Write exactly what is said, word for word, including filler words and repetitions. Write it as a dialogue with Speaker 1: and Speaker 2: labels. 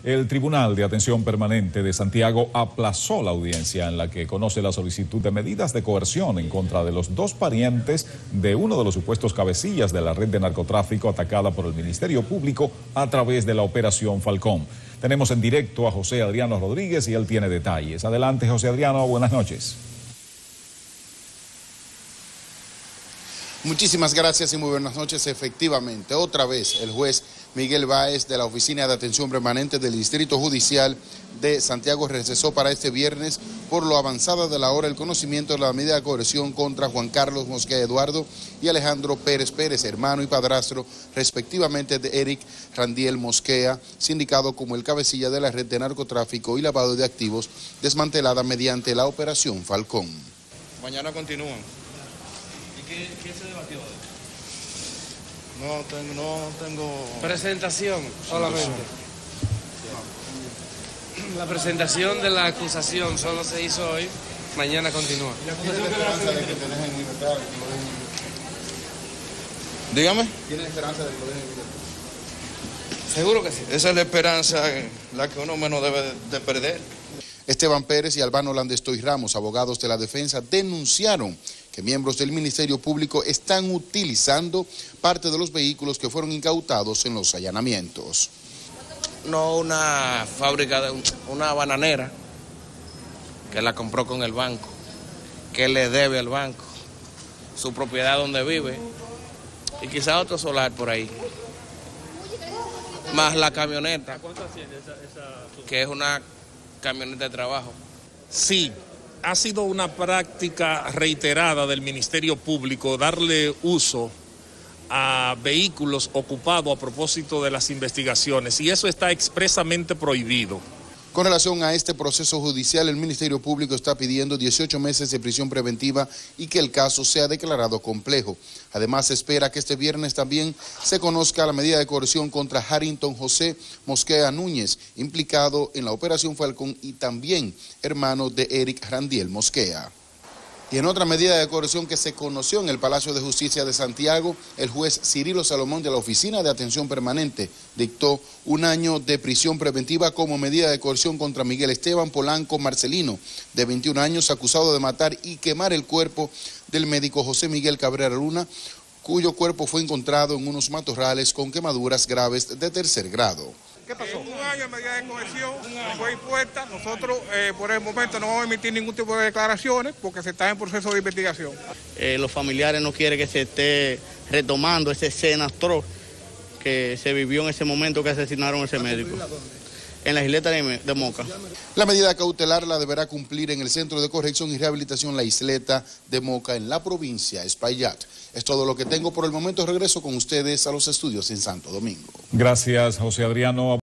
Speaker 1: El Tribunal de Atención Permanente de Santiago aplazó la audiencia en la que conoce la solicitud de medidas de coerción en contra de los dos parientes de uno de los supuestos cabecillas de la red de narcotráfico atacada por el Ministerio Público a través de la Operación Falcón. Tenemos en directo a José Adriano Rodríguez y él tiene detalles. Adelante, José Adriano, buenas noches.
Speaker 2: Muchísimas gracias y muy buenas noches. Efectivamente, otra vez el juez Miguel Báez de la Oficina de Atención Permanente del Distrito Judicial de Santiago recesó para este viernes por lo avanzada de la hora el conocimiento de la medida de coerción contra Juan Carlos Mosquea Eduardo y Alejandro Pérez Pérez, hermano y padrastro respectivamente de Eric Randiel Mosquea, sindicado como el cabecilla de la red de narcotráfico y lavado de activos desmantelada mediante la Operación Falcón.
Speaker 3: Mañana continúan.
Speaker 4: ¿Qué, ¿Qué se debatió hoy?
Speaker 3: No tengo, no tengo...
Speaker 4: Presentación solamente. La presentación de la acusación solo se hizo hoy, mañana continúa.
Speaker 2: ¿Tienes la esperanza de que te dejen libertad?
Speaker 3: Dígame.
Speaker 2: ¿Tienes esperanza de que lo dejen libertad?
Speaker 4: Seguro que sí.
Speaker 3: Esa es la esperanza, la que uno menos debe de perder.
Speaker 2: Esteban Pérez y Albano Landestoy Ramos, abogados de la defensa, denunciaron que miembros del Ministerio Público están utilizando parte de los vehículos que fueron incautados en los allanamientos.
Speaker 5: No, una fábrica, de una bananera que la compró con el banco, que le debe al banco, su propiedad donde vive y quizá otro solar por ahí. Más la camioneta,
Speaker 4: ¿Cuánto asciende esa, esa...
Speaker 5: que es una camioneta de trabajo.
Speaker 6: Sí, ha sido una práctica reiterada del Ministerio Público darle uso a vehículos ocupados a propósito de las investigaciones, y eso está expresamente prohibido.
Speaker 2: Con relación a este proceso judicial, el Ministerio Público está pidiendo dieciocho meses de prisión preventiva y que el caso sea declarado complejo. Además, se espera que este viernes también se conozca la medida de coerción contra Harrington José Mosquea Núñez, implicado en la Operación Falcón y también hermano de Eric Randiel Mosquea. Y en otra medida de coerción que se conoció en el Palacio de Justicia de Santiago, el juez Cirilo Salomón de la Oficina de Atención Permanente dictó un año de prisión preventiva como medida de coerción contra Miguel Esteban Polanco Marcelino, de veintiún años, acusado de matar y quemar el cuerpo del médico José Miguel Cabrera Luna, cuyo cuerpo fue encontrado en unos matorrales con quemaduras graves de tercer grado.
Speaker 7: ¿Qué pasó? Eh, un año de medida de coerción fue impuesta. Nosotros eh, por el momento no vamos a emitir ningún tipo de declaraciones porque se está en proceso de investigación.
Speaker 8: Eh, los familiares no quieren que se esté retomando esa escena atroz que se vivió en ese momento que asesinaron a ese médico. En la isleta de, de Moca.
Speaker 2: La medida cautelar la deberá cumplir en el Centro de Corrección y Rehabilitación La Isleta de Moca, en la provincia de Espaillat. Es todo lo que tengo por el momento. Regreso con ustedes a los estudios en Santo Domingo.
Speaker 1: Gracias, José Adriano.